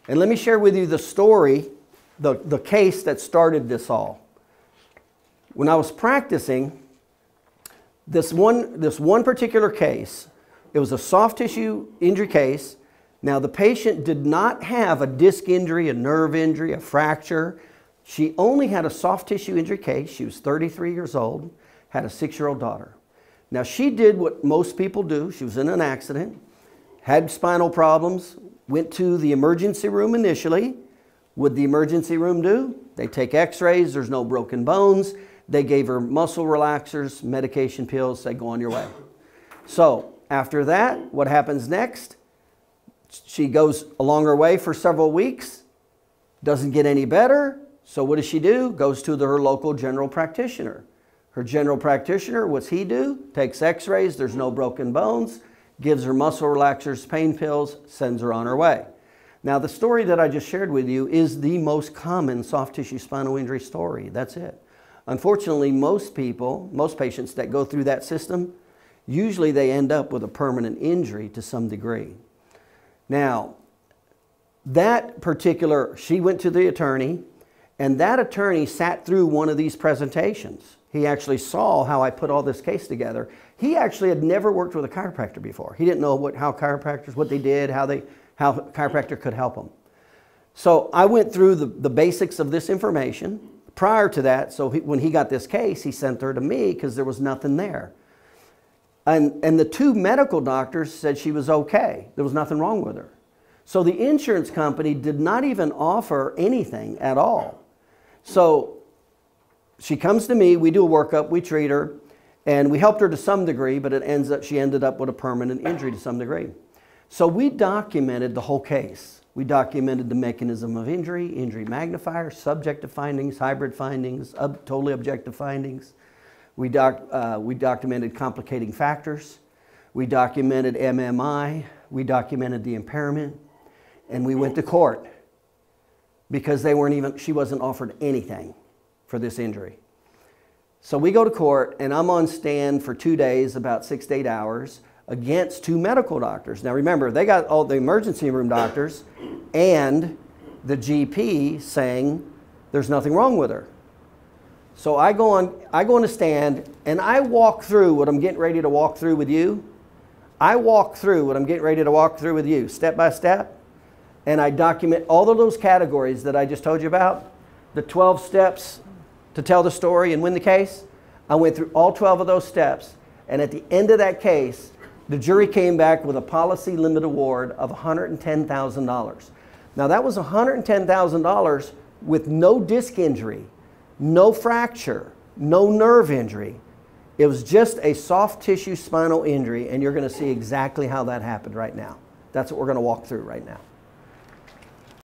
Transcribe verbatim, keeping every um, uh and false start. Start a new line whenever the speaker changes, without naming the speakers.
And let me share with you the story, the, the case that started this all. When I was practicing, this one, this one particular case, it was a soft tissue injury case. Now the patient did not have a disc injury, a nerve injury, a fracture. She only had a soft tissue injury case. She was thirty-three years old, had a six-year-old daughter. Now she did what most people do. She was in an accident, had spinal problems, went to the emergency room initially. What the emergency room do? They take x-rays, there's no broken bones. They gave her muscle relaxers, medication pills, say go on your way. So after that, what happens next? She goes along her way for several weeks, doesn't get any better. So what does she do? Goes to the, her local general practitioner. Her general practitioner, what's he do? Takes x-rays, there's no broken bones, gives her muscle relaxers, pain pills, sends her on her way. Now the story that I just shared with you is the most common soft tissue spinal injury story. That's it. Unfortunately, most people, most patients that go through that system, usually they end up with a permanent injury to some degree. Now, that particular, she went to the attorney, and that attorney sat through one of these presentations. He actually saw how I put all this case together. He actually had never worked with a chiropractor before. He didn't know what, how chiropractors, what they did, how, they, how a chiropractor could help him. So I went through the, the basics of this information prior to that. So he, when he got this case, he sent her to me because there was nothing there. And, and the two medical doctors said she was okay. There was nothing wrong with her. So the insurance company did not even offer anything at all. So she comes to me, we do a workup, we treat her, and we helped her to some degree, but it ends up, she ended up with a permanent injury to some degree. So we documented the whole case. We documented the mechanism of injury, injury magnifier, subjective findings, hybrid findings, ob- totally objective findings. We, doc, uh, we documented complicating factors. We documented M M I. We documented the impairment. And we went to court because they weren't even, she wasn't offered anything for this injury. So we go to court, and I'm on stand for two days, about six to eight hours, against two medical doctors. Now remember, they got all the emergency room doctors and the G P saying there's nothing wrong with her. So I go on, I go on a stand, and I walk through what I'm getting ready to walk through with you. I walk through what I'm getting ready to walk through with you, step by step, and I document all of those categories that I just told you about, the twelve steps to tell the story and win the case. I went through all twelve of those steps, and at the end of that case, the jury came back with a policy limit award of one hundred ten thousand dollars. Now that was one hundred ten thousand dollars with no disc injury, no fracture, no nerve injury. It was just a soft tissue spinal injury, and you're going to see exactly how that happened right now. That's what we're going to walk through right now.